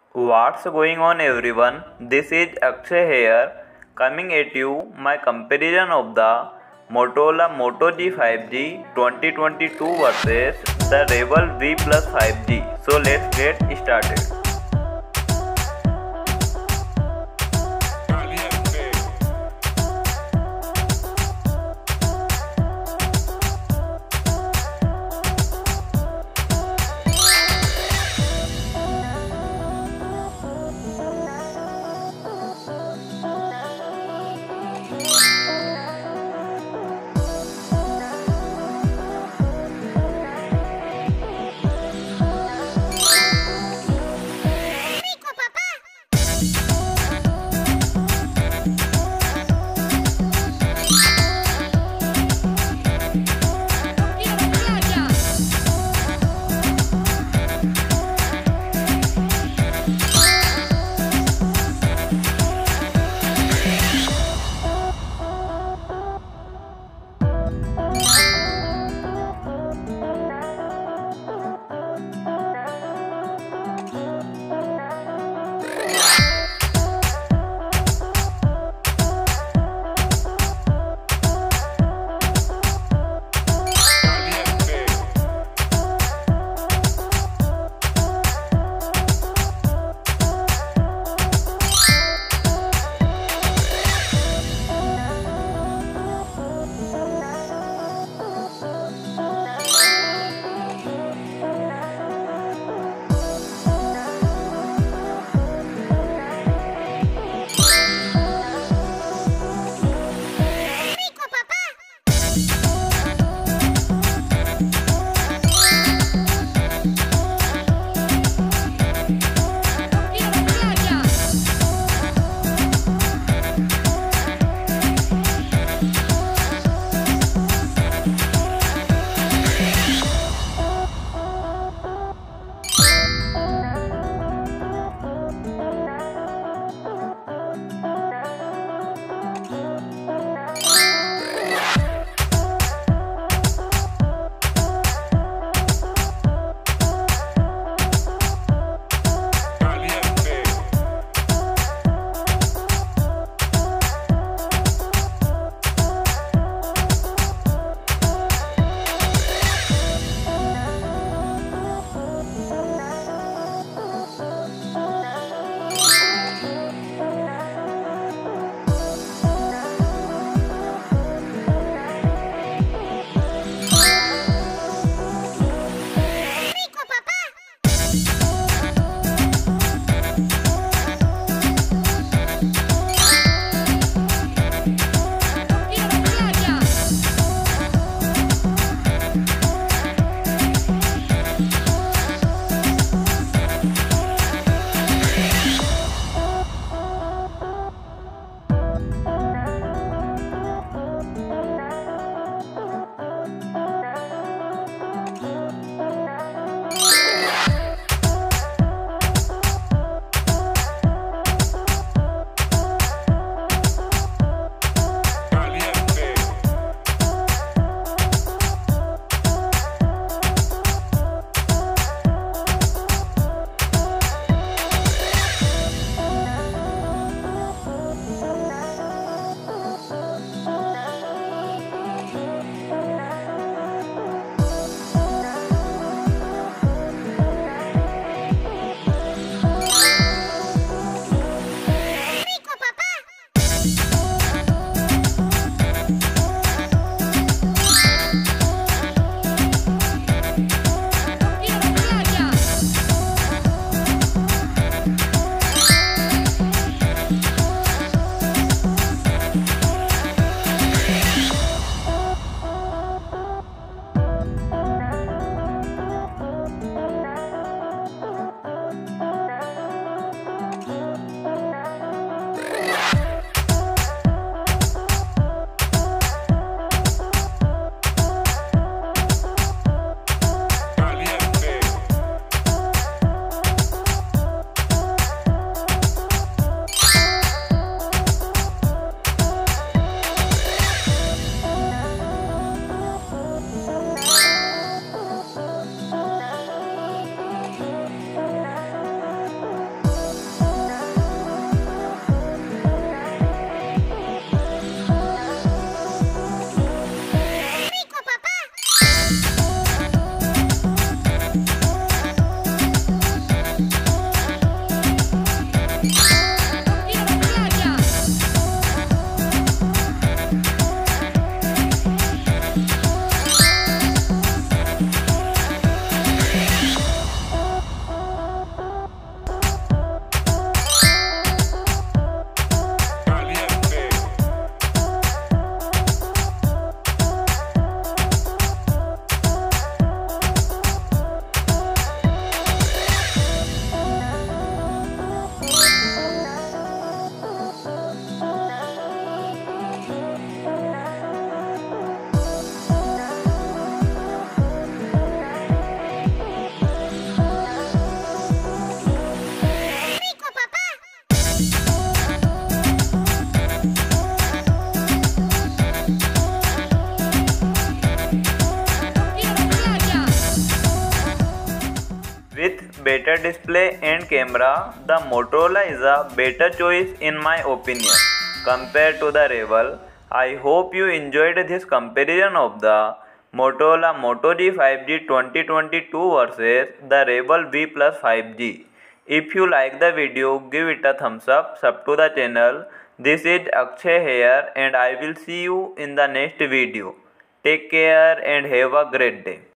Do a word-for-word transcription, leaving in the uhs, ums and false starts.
What's going on everyone? This is Akshay here coming at you my comparison of the Motorola Moto G five G twenty twenty-two versus the Rebel V Plus five G. So let's get started. better display and camera, the Motorola is a better choice in my opinion compared to the Rebel. I hope you enjoyed this comparison of the Motorola Moto G five G twenty twenty-two versus the Rebel V Plus five G. If you like the video, give it a thumbs up, sub to the channel. This is Akshay here and I will see you in the next video. Take care and have a great day.